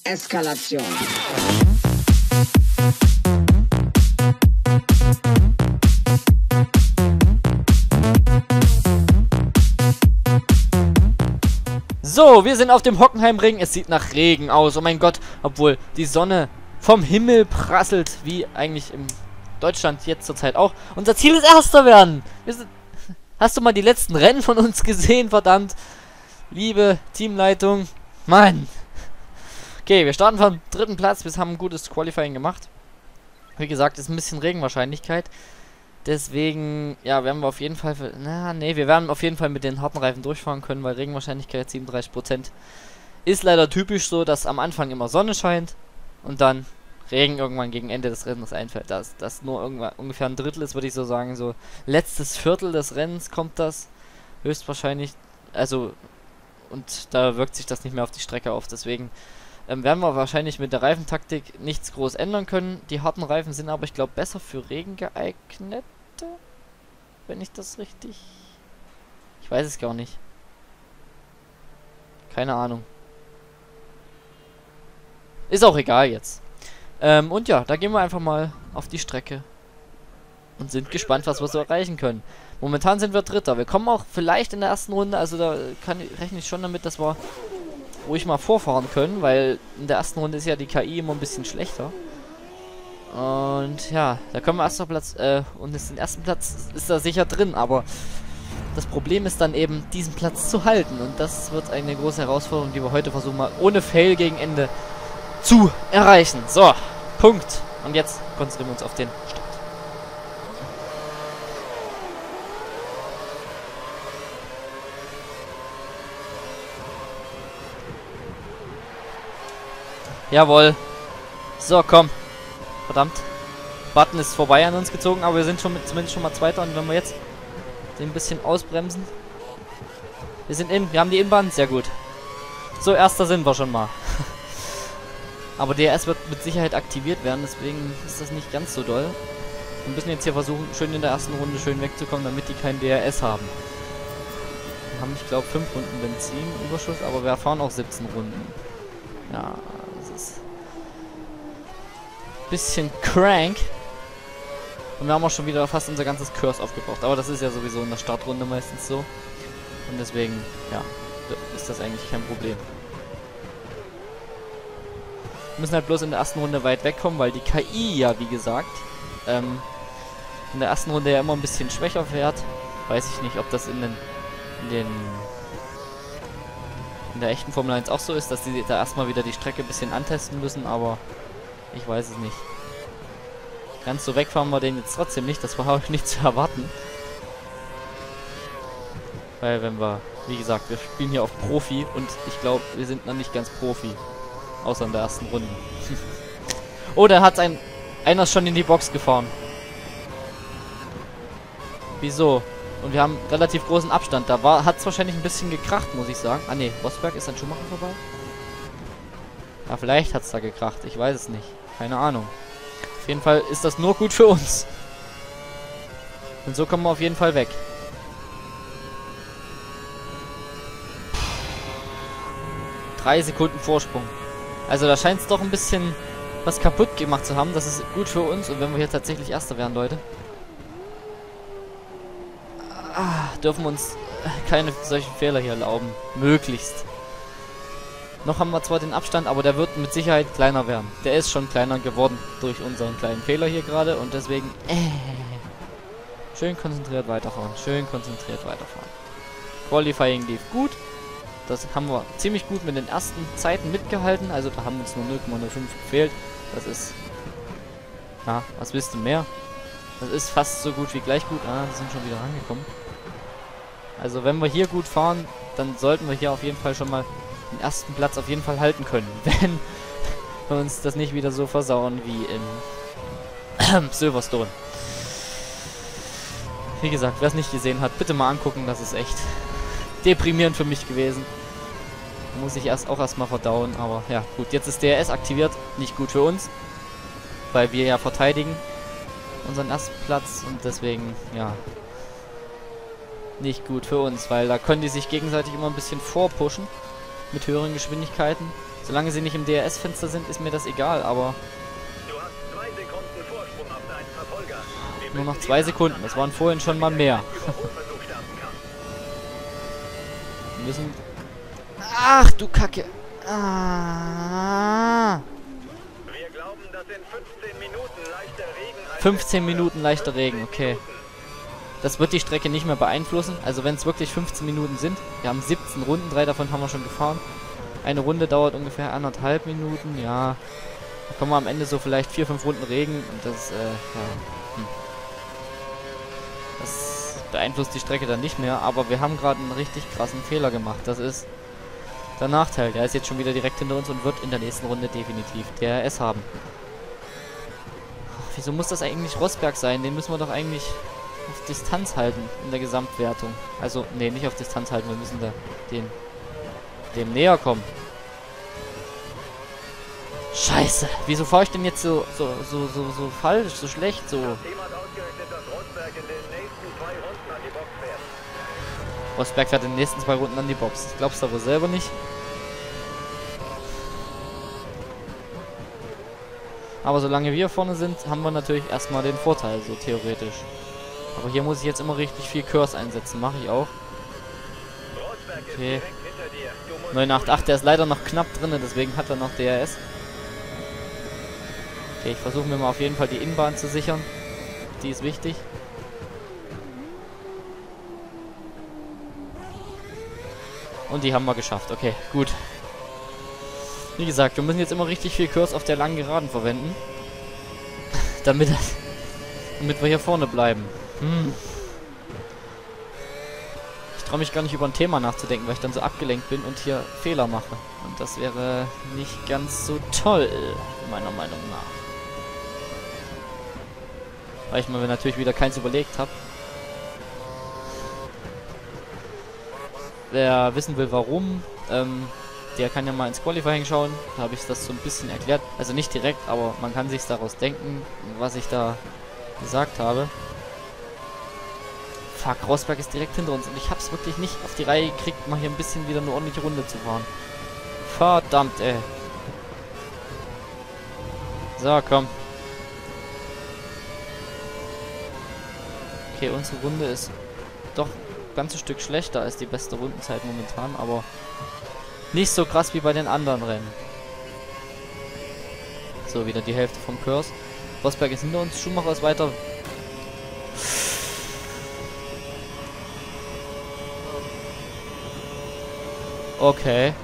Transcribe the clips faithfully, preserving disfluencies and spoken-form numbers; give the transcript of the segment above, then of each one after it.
Eskalation. So, wir sind auf dem Hockenheimring. Es sieht nach Regen aus. Oh mein Gott. Obwohl die Sonne vom Himmel prasselt. Wie eigentlich in Deutschland jetzt zurzeit auch. Unser Ziel ist Erster werden. Wir sind... Hast du mal die letzten Rennen von uns gesehen? Verdammt. Liebe Teamleitung. Mann. Okay, wir starten vom dritten Platz. Wir haben ein gutes Qualifying gemacht. Wie gesagt, ist ein bisschen Regenwahrscheinlichkeit. Deswegen, ja, werden wir auf jeden Fall... Für, na, nee, wir werden auf jeden Fall mit den harten Reifen durchfahren können, weil Regenwahrscheinlichkeit siebenunddreißig Prozent ist leider typisch so, dass am Anfang immer Sonne scheint und dann Regen irgendwann gegen Ende des Rennens einfällt. Dass das nur irgendwann ungefähr ein Drittel ist, würde ich so sagen. So letztes Viertel des Rennens kommt das höchstwahrscheinlich. Also, und da wirkt sich das nicht mehr auf die Strecke auf. Deswegen ähm, werden wir wahrscheinlich mit der Reifentaktik nichts groß ändern können. Die harten Reifen sind aber, ich glaube, besser für Regen geeignet. Wenn ich das richtig... Ich weiß es gar nicht. Keine Ahnung. Ist auch egal jetzt. Ähm, und ja, da gehen wir einfach mal auf die Strecke. Und sind gespannt, was wir so erreichen können. Momentan sind wir Dritter. Wir kommen auch vielleicht in der ersten Runde, also da kann, rechne ich schon damit, dass wir ruhig mal vorfahren können, weil in der ersten Runde ist ja die K I immer ein bisschen schlechter. Und ja, da können wir erster Platz, äh, und ist den ersten Platz ist da sicher drin, aber das Problem ist dann eben, diesen Platz zu halten. Und das wird eine große Herausforderung, die wir heute versuchen mal ohne Fail gegen Ende zu erreichen. So, Punkt. Und jetzt konzentrieren wir uns auf den Start. Jawohl. So, komm. Verdammt. Button ist vorbei an uns gezogen, aber wir sind schon mit, zumindest schon mal Zweiter. Und wenn wir jetzt den ein bisschen ausbremsen. Wir sind in, wir haben die Innenbahn, sehr gut. So, Erster sind wir schon mal. Aber D R S wird mit Sicherheit aktiviert werden, deswegen ist das nicht ganz so doll. Wir müssen jetzt hier versuchen, schön in der ersten Runde schön wegzukommen, damit die kein D R S haben. Wir haben, ich glaube, fünf Runden Benzinüberschuss, aber wir fahren auch siebzehn Runden. Ja, das ist ein bisschen crank. Und wir haben auch schon wieder fast unser ganzes Curse aufgebraucht. Aber das ist ja sowieso in der Startrunde meistens so. Und deswegen, ja, ist das eigentlich kein Problem. Wir müssen halt bloß in der ersten Runde weit wegkommen, weil die K I ja, wie gesagt, ähm, in der ersten Runde ja immer ein bisschen schwächer fährt. Weiß ich nicht, ob das in den, in den in der echten Formel eins auch so ist, dass die da erstmal wieder die Strecke ein bisschen antesten müssen, aber ich weiß es nicht. Ganz so wegfahren wir den jetzt trotzdem nicht, das war auch nicht zu erwarten. Weil wenn wir, wie gesagt, wir spielen hier auf Profi und ich glaube, wir sind noch nicht ganz Profi. Außer in der ersten Runde. Oh, da hat ein einer schon in die Box gefahren. Wieso? Und wir haben relativ großen Abstand. Da war hat es wahrscheinlich ein bisschen gekracht, muss ich sagen. Ah ne, Rosberg ist an Schumacher vorbei. Ja, vielleicht hat es da gekracht. Ich weiß es nicht. Keine Ahnung. Auf jeden Fall ist das nur gut für uns. Und so kommen wir auf jeden Fall weg. Drei Sekunden Vorsprung. Also da scheint es doch ein bisschen was kaputt gemacht zu haben. Das ist gut für uns. Und wenn wir hier tatsächlich Erster werden, Leute, ah, dürfen wir uns keine solchen Fehler hier erlauben. Möglichst. Noch haben wir zwar den Abstand, aber der wird mit Sicherheit kleiner werden. Der ist schon kleiner geworden durch unseren kleinen Fehler hier gerade. Und deswegen äh, schön konzentriert weiterfahren. Schön konzentriert weiterfahren. Qualifying lief gut. Das haben wir ziemlich gut mit den ersten Zeiten mitgehalten. Also da haben uns nur null Komma null fünf gefehlt. Das ist... Ja, was willst du mehr? Das ist fast so gut wie gleich gut. Ah, wir sind schon wieder rangekommen. Also wenn wir hier gut fahren, dann sollten wir hier auf jeden Fall schon mal den ersten Platz auf jeden Fall halten können. Wenn wir uns das nicht wieder so versauen wie in Silverstone. Wie gesagt, wer es nicht gesehen hat, bitte mal angucken. Das ist echt deprimierend für mich gewesen. Muss ich erst auch erstmal verdauen, aber ja, gut, jetzt ist D R S aktiviert, nicht gut für uns, weil wir ja verteidigen unseren ersten Platz und deswegen, ja, nicht gut für uns, weil da können die sich gegenseitig immer ein bisschen vorpushen mit höheren Geschwindigkeiten Solange sie nicht im D R S-Fenster sind, ist mir das egal, aber... Du hast zwei Sekunden Vorsprung auf deinen Verfolger. Wir Nur noch müssen zwei die Sekunden, das waren vorhin schon mal mehr. Überholversuch starten kann. Wir müssen... Ach, du Kacke. Ah. Wir glauben, dass in fünfzehn Minuten leichter Regen einsetzt. fünfzehn Minuten leichter Regen, okay. Das wird die Strecke nicht mehr beeinflussen. Also wenn es wirklich fünfzehn Minuten sind. Wir haben siebzehn Runden, drei davon haben wir schon gefahren. Eine Runde dauert ungefähr anderthalb Minuten, ja. Da kommen wir am Ende so vielleicht vier, fünf Runden Regen und das, äh, ja. Hm. Das beeinflusst die Strecke dann nicht mehr, aber wir haben gerade einen richtig krassen Fehler gemacht. Das ist der Nachteil. Der ist jetzt schon wieder direkt hinter uns und wird in der nächsten Runde definitiv D R S haben. Ach, wieso muss das eigentlich Rosberg sein? Den müssen wir doch eigentlich auf Distanz halten in der Gesamtwertung. Also, nee, nicht auf Distanz halten, wir müssen da den dem näher kommen. Scheiße, wieso fahre ich denn jetzt so so so so so falsch, so schlecht, so? Jemand ausgerechnet, dass Rosberg in den nächsten zwei Runden an die Box fährt. Rosberg fährt in den nächsten zwei Runden an die Box. Das glaubst du aber selber nicht. Aber solange wir vorne sind, haben wir natürlich erstmal den Vorteil, so theoretisch. Aber hier muss ich jetzt immer richtig viel Curse einsetzen, mache ich auch. Rosberg ist Okay. direkt hinter dir. Du musst neun acht acht, der ist leider noch knapp drin, deswegen hat er noch D R S. Okay, ich versuche mir mal auf jeden Fall die Innenbahn zu sichern. Die ist wichtig. Und die haben wir geschafft. Okay, gut. Wie gesagt, wir müssen jetzt immer richtig viel Kurs auf der langen Geraden verwenden. damit, damit wir hier vorne bleiben. Hm. Ich traue mich gar nicht über ein Thema nachzudenken, weil ich dann so abgelenkt bin und hier Fehler mache. Und das wäre nicht ganz so toll, meiner Meinung nach. Weil ich mir natürlich wieder keins überlegt habe. Wer wissen will, warum, ähm, der kann ja mal ins Qualifying schauen. Da habe ich das so ein bisschen erklärt. Also nicht direkt, aber man kann sich daraus denken, was ich da gesagt habe. Fuck, Rosberg ist direkt hinter uns und ich habe es wirklich nicht auf die Reihe gekriegt, mal hier ein bisschen wieder eine ordentliche Runde zu fahren. Verdammt, ey. So, komm. Okay, unsere Runde ist doch ein ganzes Stück schlechter als die beste Rundenzeit momentan, aber nicht so krass wie bei den anderen Rennen. So, wieder die Hälfte vom Kurs. Rosberg ist hinter uns, Schumacher ist weiter. Okay.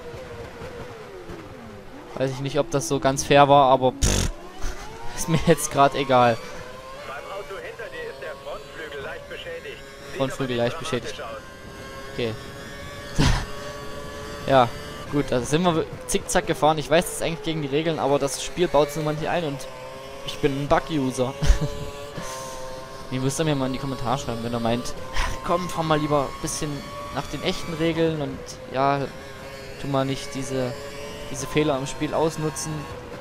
Weiß ich nicht, ob das so ganz fair war, aber pff, ist mir jetzt gerade egal. Beim Auto hinter dir ist der Frontflügel leicht beschädigt. Sieht Frontflügel aber leicht nicht beschädigt. dramatisch aus. Okay. Ja, gut, also sind wir zickzack gefahren. Ich weiß, das ist eigentlich gegen die Regeln, aber das Spiel baut es nun mal nicht ein und ich bin ein Bug-User. Ihr müsst ihr mir mal in die Kommentare schreiben, wenn ihr meint, komm, fahr mal lieber ein bisschen nach den echten Regeln und ja, tu mal nicht diese, diese Fehler im Spiel ausnutzen.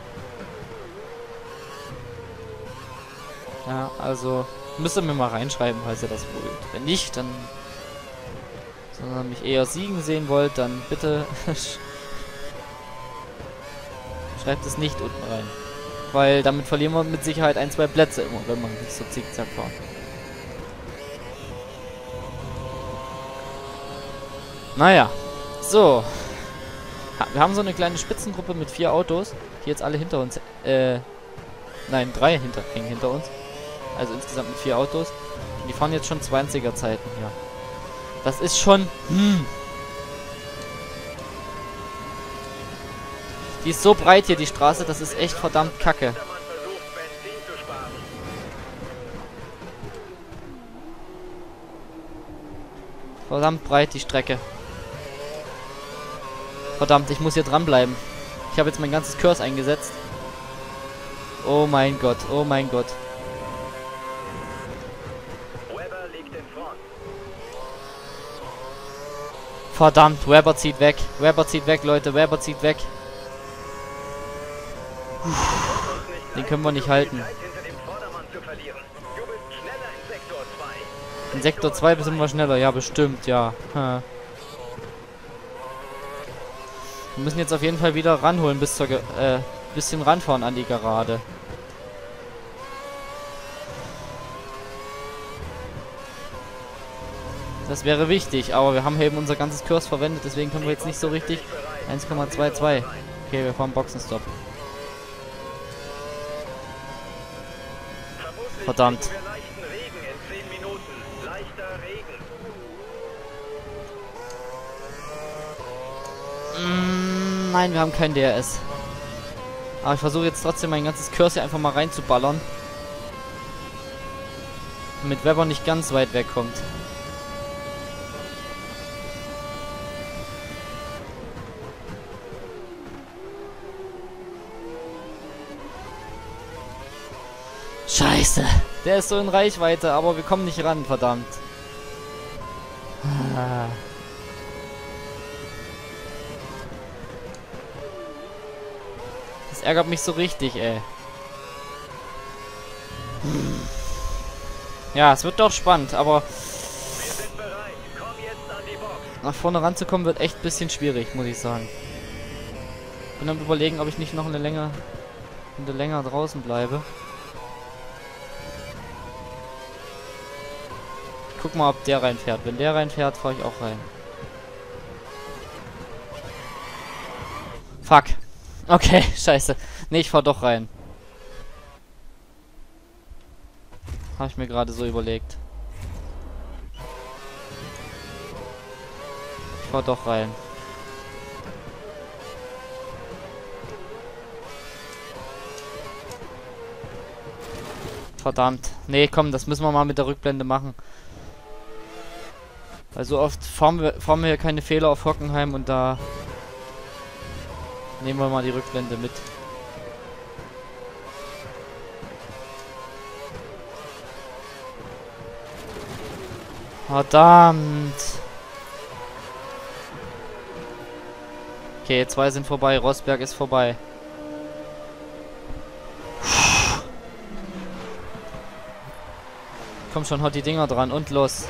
Ja, also müsst ihr mir mal reinschreiben, falls ihr das wollt. Wenn nicht, dann sondern mich eher siegen sehen wollt, dann bitte schreibt es nicht unten rein. Weil damit verlieren wir mit Sicherheit ein, zwei Plätze immer, wenn man nicht so zickzack fährt. Naja, so. Ha, wir haben so eine kleine Spitzengruppe mit vier Autos, die jetzt alle hinter uns, äh, nein, drei hinter, hängen hinter uns. Also insgesamt mit vier Autos. Und die fahren jetzt schon zwanziger Zeiten hier. Das ist schon, hm. Die ist so breit hier, die Straße, das ist echt verdammt kacke. Der Mann versucht, Benzin zu sparen. Verdammt breit die Strecke. Verdammt, ich muss hier dranbleiben. Ich habe jetzt mein ganzes Kurs eingesetzt. Oh mein Gott, oh mein Gott. Webber liegt in Front. Verdammt, Webber zieht weg. Webber zieht weg, Leute. Webber zieht weg. Den können wir nicht halten. Hinter dem Vordermann zu verlieren. Du bist schneller in Sektor zwei. In Sektor zwei sind wir schneller. Ja, bestimmt, ja. Hm. Wir müssen jetzt auf jeden Fall wieder ranholen bis zur... Ge äh, bisschen ranfahren an die Gerade. Das wäre wichtig, aber wir haben eben unser ganzes Kurs verwendet, deswegen können wir jetzt nicht so richtig... eins Komma zweiundzwanzig. Okay, wir fahren Boxenstopp. Verdammt. Mm, nein, wir haben kein D R S. Aber ich versuche jetzt trotzdem mein ganzes Kurs hier einfach mal reinzuballern. Damit Webber nicht ganz weit wegkommt. Scheiße. Der ist so in Reichweite, aber wir kommen nicht ran, verdammt. Ah. Das ärgert mich so richtig, ey. Hm. Ja, es wird doch spannend, aber nach vorne ranzukommen wird echt ein bisschen schwierig, muss ich sagen. Bin am Überlegen, ob ich nicht noch eine länger, eine länger draußen bleibe. Guck mal, ob der reinfährt. Wenn der reinfährt, fahre ich auch rein. Fuck. Okay, scheiße. Nee, ich fahr doch rein. Habe ich mir gerade so überlegt. Ich fahr doch rein. Verdammt. Nee, komm, das müssen wir mal mit der Rückblende machen. Weil so oft fahren wir, fahren wir hier keine Fehler auf Hockenheim und da nehmen wir mal die Rückblende mit. Verdammt. Okay, zwei sind vorbei. Rosberg ist vorbei. Komm schon, haut die Dinger dran und los.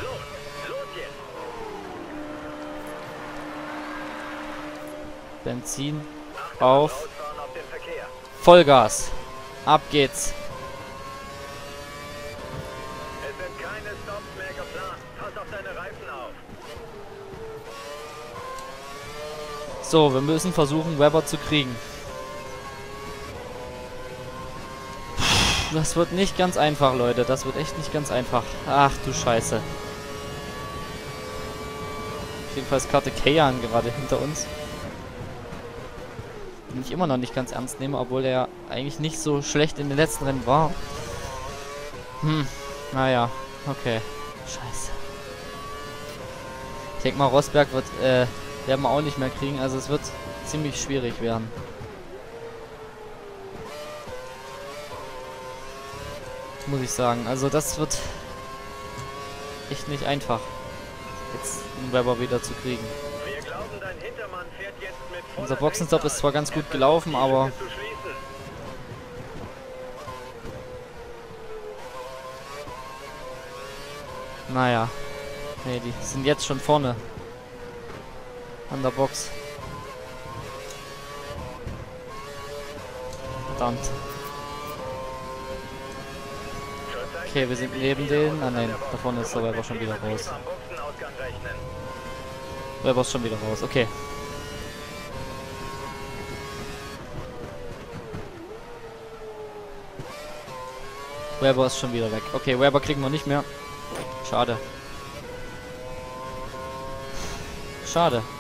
Benzin auf. Vollgas. Ab geht's. Es sind keine Stops mehr geplant. Pass auf deine Reifen auf. So, wir müssen versuchen, Webber zu kriegen. Das wird nicht ganz einfach, Leute. Das wird echt nicht ganz einfach. Ach du Scheiße. Jedenfalls Karte Kayan gerade hinter uns. Den ich immer noch nicht ganz ernst nehme, obwohl er ja eigentlich nicht so schlecht in den letzten Rennen war. Hm, naja, okay. Scheiße. Ich denke mal, Rosberg wird, äh, werden wir auch nicht mehr kriegen, also es wird ziemlich schwierig werden. Muss ich sagen. Also das wird echt nicht einfach, jetzt einen Webber wieder zu kriegen. Wir glauben, dein Hintermann fährt jetzt mit voller Unser Boxenstopp ist zwar ganz gut gelaufen, aber naja. Nee, die sind jetzt schon vorne an der Box. Verdammt. Okay, wir sind neben denen. Ah nein, da vorne ist der Webber schon wieder raus. Webber ist schon wieder raus, okay. Webber ist schon wieder weg. Okay, Webber kriegen wir nicht mehr. Schade. Schade.